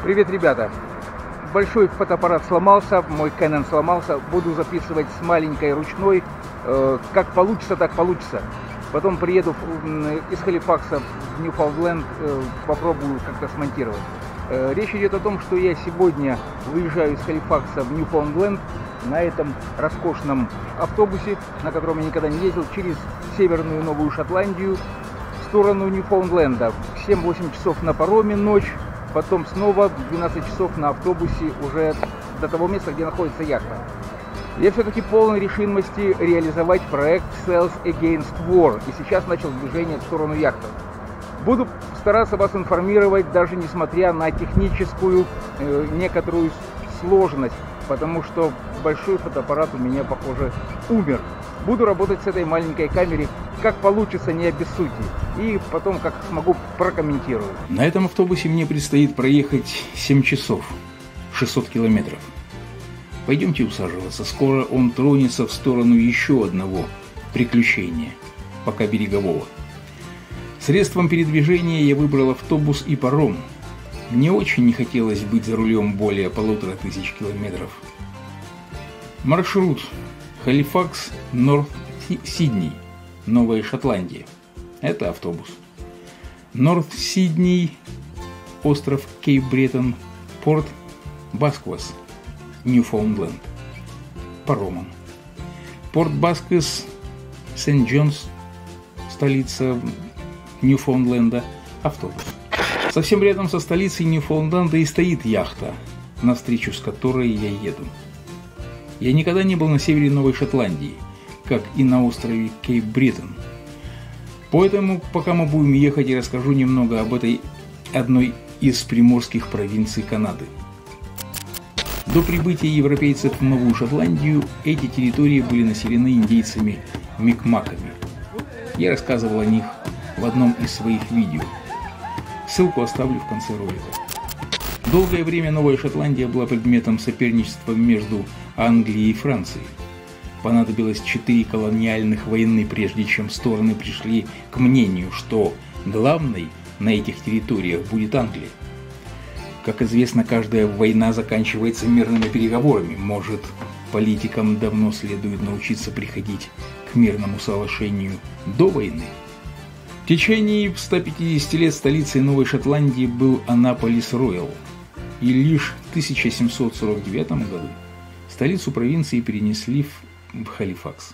Привет, ребята! Большой фотоаппарат сломался, мой Canon сломался. Буду записывать с маленькой ручной. Как получится, так получится. Потом приеду из Халифакса в Ньюфаундленд, попробую как-то смонтировать. Речь идет о том, что я сегодня выезжаю из Халифакса в Ньюфаундленд на этом роскошном автобусе, на котором я никогда не ездил, через Северную Новую Шотландию в сторону Ньюфаундленда. 7-8 часов на пароме ночь, потом снова 12 часов на автобусе уже до того места, где находится яхта. Я все-таки полон решимости реализовать проект Sails Against War, и сейчас начал движение в сторону яхты. Буду стараться вас информировать, даже несмотря на техническую некоторую сложность, потому что большой фотоаппарат у меня, похоже, умер. Буду работать с этой маленькой камерой, как получится, не обессудьте, и потом, как смогу, прокомментирую. На этом автобусе мне предстоит проехать 7 часов, 600 километров. Пойдемте усаживаться, скоро он тронется в сторону еще одного приключения, пока берегового. Средством передвижения я выбрал автобус и паром. Мне очень не хотелось быть за рулем более 1500 километров. Маршрут: Халифакс, Норт-Сидней, Новая Шотландия. Это автобус. Норт-Сидней, остров Кейп-Бреттон, порт Басквас, Ньюфаундленд. Паромом. Порт Басквас, Сент-Джонс, столица Ньюфаундленда, автобус. Совсем рядом со столицей Ньюфаундленда и стоит яхта, навстречу с которой я еду. Я никогда не был на севере Новой Шотландии, как и на острове Кейп-Бреттон. Поэтому, пока мы будем ехать, я расскажу немного об этой одной из приморских провинций Канады. До прибытия европейцев в Новую Шотландию эти территории были населены индейцами-микмаками. Я рассказывал о них в одном из своих видео. Ссылку оставлю в конце ролика. Долгое время Новая Шотландия была предметом соперничества между Англией и Францией. Понадобилось 4 колониальных войны, прежде чем стороны пришли к мнению, что главной на этих территориях будет Англия. Как известно, каждая война заканчивается мирными переговорами. Может, политикам давно следует научиться приходить к мирному соглашению до войны? В течение 150 лет столицей Новой Шотландии был Аннаполис-Роял, и лишь в 1749 году столицу провинции перенесли в Халифакс.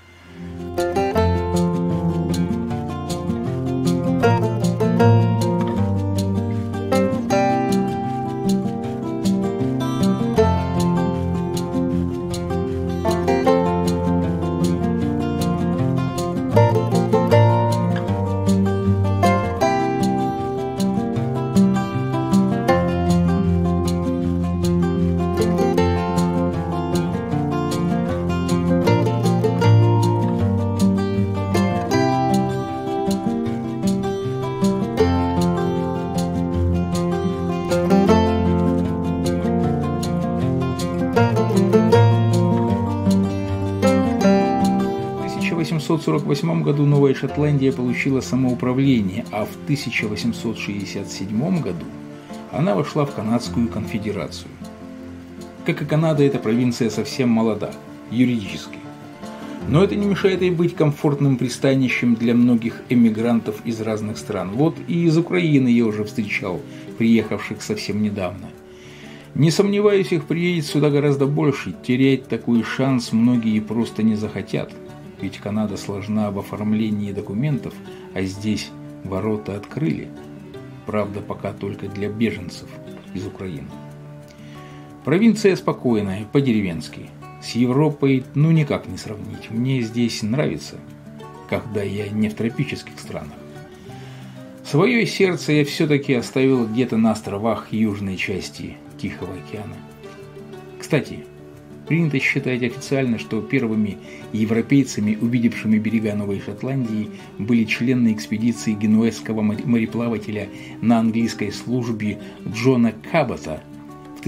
В 1848 году Новая Шотландия получила самоуправление, а в 1867 году она вошла в Канадскую конфедерацию. Как и Канада, эта провинция совсем молода, юридически. Но это не мешает ей быть комфортным пристанищем для многих эмигрантов из разных стран. Вот и из Украины я уже встречал приехавших совсем недавно. Не сомневаюсь, их приедет сюда гораздо больше. Терять такой шанс многие просто не захотят. Ведь Канада сложна в оформлении документов, а здесь ворота открыли. Правда, пока только для беженцев из Украины. Провинция спокойная, по-деревенски. С Европой никак не сравнить. Мне здесь нравится, когда я не в тропических странах. Свое сердце я все-таки оставил где-то на островах южной части Тихого океана. Кстати, принято считать официально, что первыми европейцами, увидевшими берега Новой Шотландии, были члены экспедиции генуэзского мореплавателя на английской службе Джона Кабота в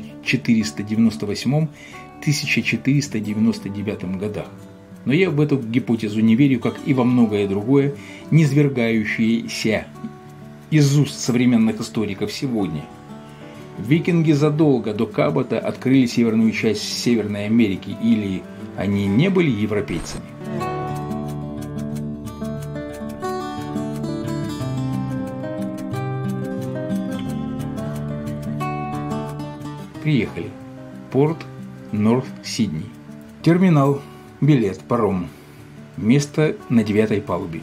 1498-1499 годах. Но я в эту гипотезу не верю, как и во многое другое, низвергающееся из уст современных историков сегодня. Викинги задолго до Кабота открыли северную часть Северной Америки, или они не были европейцами? Приехали. Порт Норт-Сидней. Терминал, билет, паром. Место на 9-й палубе.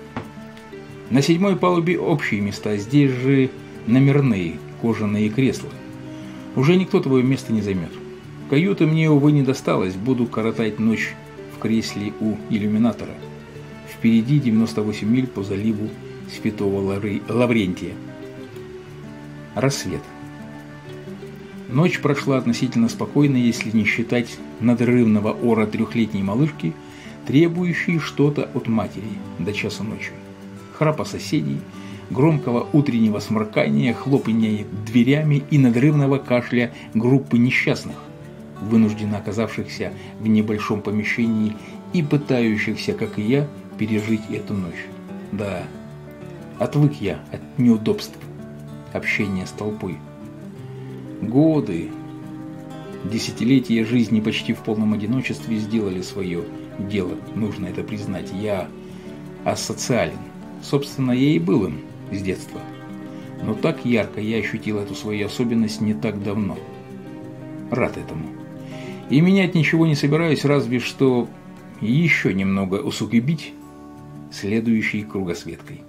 На 7-й палубе общие места, здесь же номерные, кожаные кресла. Уже никто твое место не займет. Каюты мне, увы, не досталось, буду коротать ночь в кресле у иллюминатора. Впереди 98 миль по заливу Святого Лаврентия. Рассвет. Ночь прошла относительно спокойно, если не считать надрывного ора 3-летней малышки, требующей что-то от матери до часа ночи. Храпа соседей, громкого утреннего сморкания, хлопанья дверями и надрывного кашля группы несчастных, вынужденно оказавшихся в небольшом помещении и пытающихся, как и я, пережить эту ночь. Да, отвык я от неудобств общения с толпой. Годы, десятилетия жизни почти в полном одиночестве сделали свое дело, нужно это признать. Я асоциален. Собственно, я и был им с детства. Но так ярко я ощутил эту свою особенность не так давно. Рад этому. И менять ничего не собираюсь, разве что еще немного усугубить следующей кругосветкой.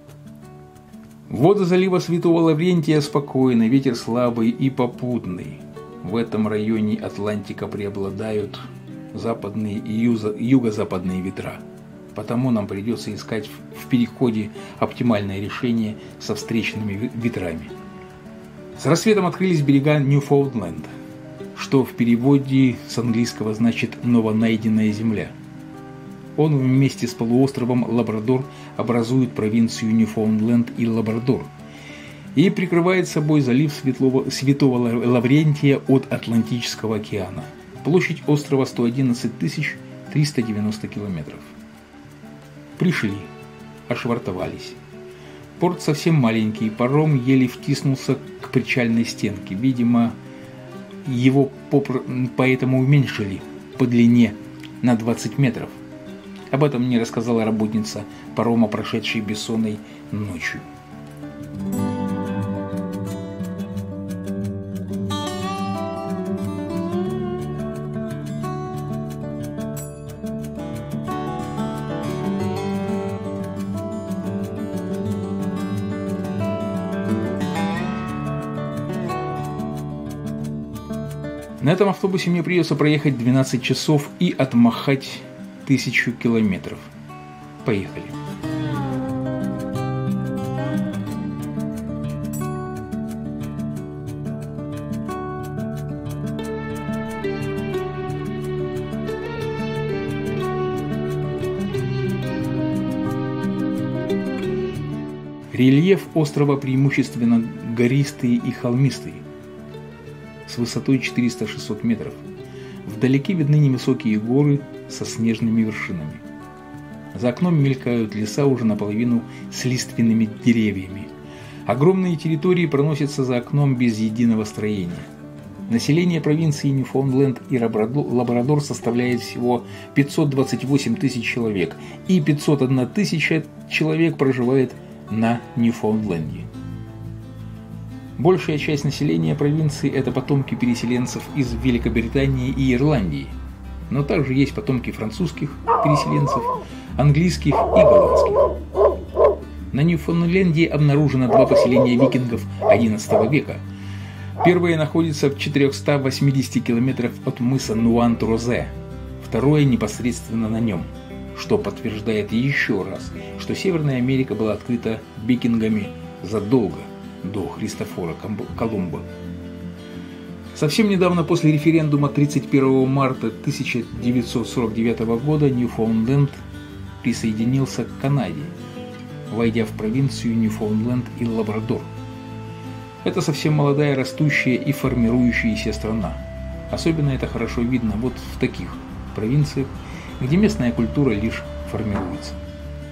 Воды залива Святого Лаврентия спокойны, ветер слабый и попутный. В этом районе Атлантика преобладают западные и юго-западные ветра. Потому нам придется искать в переходе оптимальное решение со встречными ветрами. С рассветом открылись берега Ньюфаундленд, что в переводе с английского значит «новонайденная земля». Он вместе с полуостровом Лабрадор образует провинцию Ньюфаундленд и Лабрадор и прикрывает собой залив Святого Лаврентия от Атлантического океана. Площадь острова 111 390 километров. Пришли, ошвартовались. Порт совсем маленький, паром еле втиснулся к причальной стенке. Видимо, его поэтому уменьшили по длине на 20 метров. Об этом мне рассказала работница парома, прошедшей бессонной ночью. На этом автобусе мне придется проехать 12 часов и отмахать 1000 километров. Поехали. Рельеф острова преимущественно гористый и холмистый, с высотой 400-600 метров. Вдалеке видны невысокие горы со снежными вершинами. За окном мелькают леса уже наполовину с лиственными деревьями. Огромные территории проносятся за окном без единого строения. Население провинции Ньюфаундленд и Лабрадор составляет всего 528 тысяч человек, и 501 тысяча человек проживает на Ньюфаундленде. Большая часть населения провинции – это потомки переселенцев из Великобритании и Ирландии, но также есть потомки французских переселенцев, английских и голландских. На Ньюфаундленде обнаружено 2 поселения викингов XI века. Первое находится в 480 километрах от мыса Нуант-Розе, второе непосредственно на нем, что подтверждает еще раз, что Северная Америка была открыта викингами задолго до Христофора Колумба. Совсем недавно, после референдума 31 марта 1949 года, Ньюфаундленд присоединился к Канаде, войдя в провинцию Ньюфаундленд и Лабрадор. Это совсем молодая, растущая и формирующаяся страна. Особенно это хорошо видно вот в таких провинциях, где местная культура лишь формируется.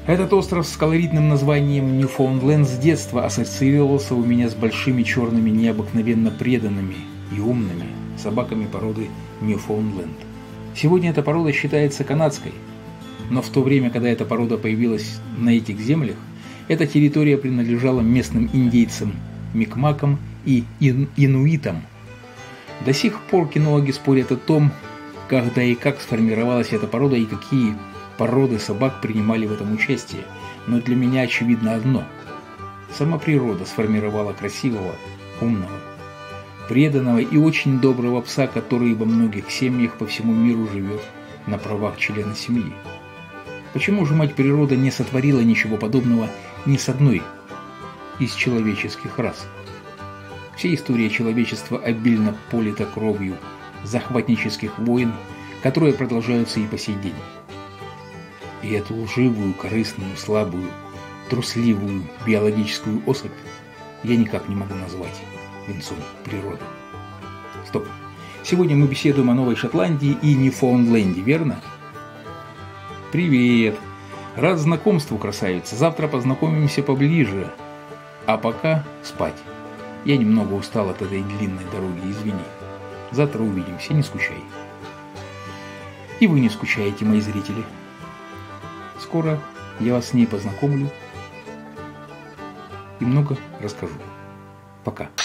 Этот остров с колоритным названием Ньюфаундленд с детства ассоциировался у меня с большими черными необыкновенно преданными и умными собаками породы Ньюфаундленд. Сегодня эта порода считается канадской, но в то время, когда эта порода появилась на этих землях, эта территория принадлежала местным индейцам, микмакам и инуитам. До сих пор кинологи спорят о том, когда и как сформировалась эта порода и какие породы собак принимали в этом участие, но для меня очевидно одно. Сама природа сформировала красивого, умного, преданного и очень доброго пса, который во многих семьях по всему миру живет на правах члена семьи. Почему же мать природа не сотворила ничего подобного ни с одной из человеческих рас? Вся история человечества обильно полита кровью захватнических войн, которые продолжаются и по сей день. И эту лживую, корыстную, слабую, трусливую биологическую особь я никак не могу назвать венцом природы. Стоп. Сегодня мы беседуем о Новой Шотландии и Ньюфаундленде, верно? Привет. Рад знакомству, красавица. Завтра познакомимся поближе. А пока спать. Я немного устал от этой длинной дороги, извини. Завтра увидимся, не скучай. И вы не скучаете, мои зрители. Скоро я вас с ней познакомлю и много расскажу. Пока.